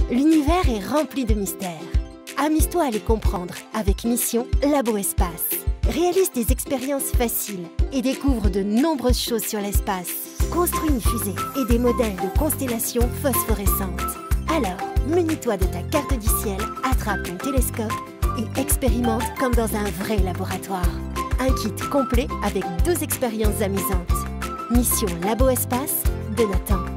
L'univers est rempli de mystères. Amuse-toi à les comprendre avec Mission Labo Espace. Réalise des expériences faciles et découvre de nombreuses choses sur l'espace. Construis une fusée et des modèles de constellations phosphorescentes. Alors, munis-toi de ta carte du ciel, attrape ton télescope et expérimente comme dans un vrai laboratoire. Un kit complet avec 12 expériences amusantes. Mission Labo Espace de Nathan.